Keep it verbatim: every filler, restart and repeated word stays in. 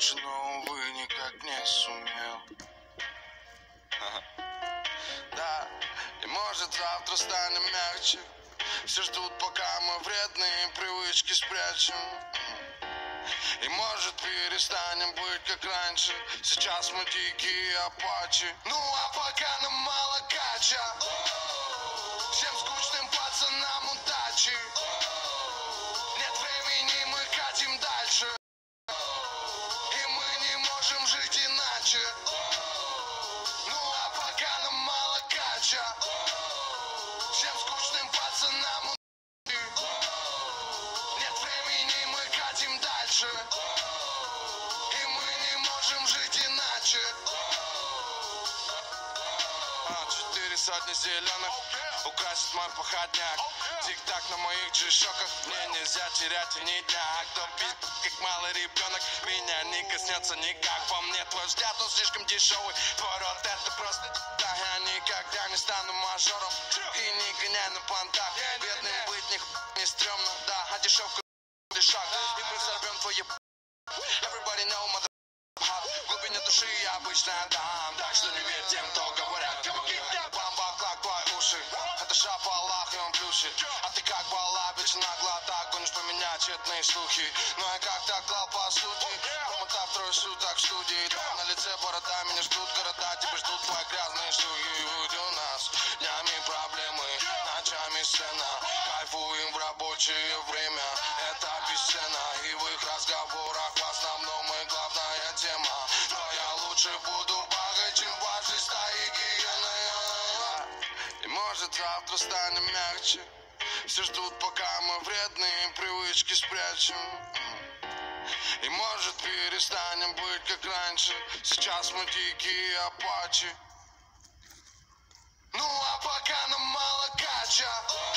лучше, но, увы, никак не сумел. Да, и может завтра станем мягче. Все ждут, пока мы вредные привычки спрячем. И может перестанем быть как раньше. Сейчас мы дикие апачи. Ну а пока нам мало кача. Всем скучным пацанам удачи. Нет времени, мы катим дальше. И мы не можем жить иначе. Ну а пока нам мало кача. Всем скучным пацанам удачи. Нет времени, мы катим дальше. И мы не можем жить иначе. Четыре сотни зеленых украсит мой походняк. Тик-так на моих джи-шоках. Мне нельзя терять ни дня. А кто пи***, как малый ребенок, меня не коснется никак. По мне твой взгляд, он слишком дешевый. Твой рот это просто да. Я никогда не стану мажором. И не гоняй на понтах. Бедным быть ни хуй не стрёмно. Да, а дешевка шаг. И мы сорвем твои. Everybody know mother. В глубине души я обычно дам. Так что не верь тем, кто говорят. Бамба-клак, твои уши. Это шапалах, и он плюшит. А ты как вала, ведь нагло так гонишь поменять тщетные слухи. Ну я как так клал по сути. Промотав трое суток в студии. Дома на лице борода, меня ждут города. Тебя ждут твои грязные шлюхи. Будь у нас днями проблемы, ночами сцена. Кайфуем в рабочее время. Это бесценно. И в их разговорах в основном и главная тема. Но я лучше буду багать, чем ваши стаи гиены. И может завтра станем мягче. Все ждут, пока мы вредные привычки спрячем. И может перестанем быть как раньше. Сейчас мы дикие апачи. Ну а пока нам мало кача.